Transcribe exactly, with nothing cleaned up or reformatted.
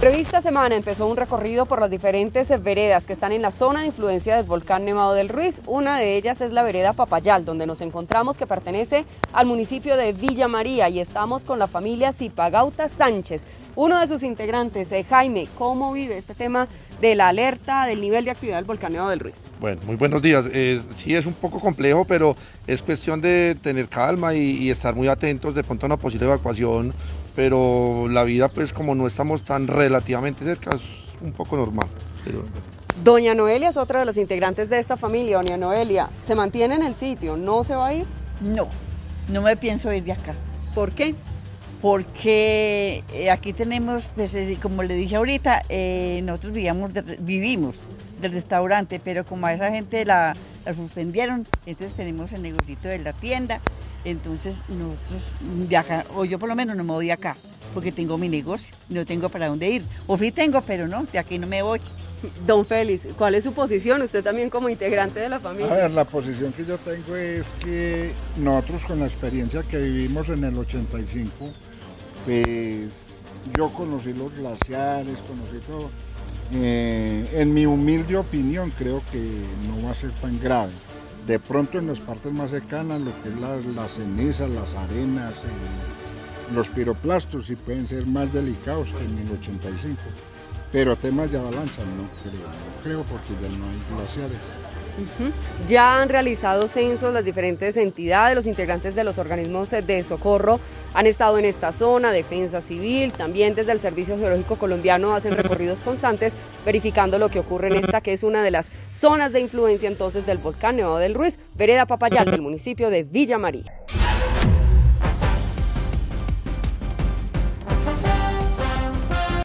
Revista Semana empezó un recorrido por las diferentes veredas que están en la zona de influencia del volcán Nevado del Ruiz. Una de ellas es la vereda Papayal, donde nos encontramos, que pertenece al municipio de Villa María, y estamos con la familia Zipagauta Sánchez, uno de sus integrantes. Eh, Jaime, ¿cómo vive este tema de la alerta del nivel de actividad del volcán Nevado del Ruiz? Bueno, muy buenos días. Eh, sí, es un poco complejo, pero es cuestión de tener calma y, y estar muy atentos de pronto a una posible evacuación, pero la vida, pues como no estamos tan relativamente cerca, es un poco normal. Pero... Doña Noelia es otra de las integrantes de esta familia. Doña Noelia, ¿se mantiene en el sitio? ¿No se va a ir? No, no me pienso ir de acá. ¿Por qué? Porque eh, aquí tenemos, pues, eh, como le dije ahorita, eh, nosotros vivíamos, de, vivimos del restaurante, pero como a esa gente la, la suspendieron, entonces tenemos el negocito de la tienda, entonces nosotros de acá, o yo por lo menos no me voy de acá, porque tengo mi negocio, no tengo para dónde ir, o sí tengo, pero no, de aquí no me voy. Don Félix, ¿cuál es su posición? Usted también como integrante de la familia. A ver, la posición que yo tengo es que nosotros, con la experiencia que vivimos en el ochenta y cinco, pues yo conocí los glaciares, conocí todo. Eh, en mi humilde opinión, creo que no va a ser tan grave. De pronto en las partes más cercanas, lo que es las, las cenizas, las arenas, el, los piroplastos, sí pueden ser más delicados que en el ochenta y cinco. Pero temas de avalancha no creo, no creo porque ya no hay glaciares. Uh-huh. Ya han realizado censos las diferentes entidades, los integrantes de los organismos de socorro han estado en esta zona, Defensa Civil, también desde el Servicio Geológico Colombiano hacen recorridos constantes verificando lo que ocurre en esta, que es una de las zonas de influencia entonces del volcán Nevado del Ruiz, vereda Papayal del municipio de Villa María.